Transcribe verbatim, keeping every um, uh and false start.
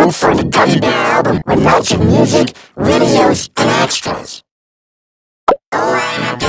Look for the Gummy Bear album with lots of music, videos, and extras. Alright,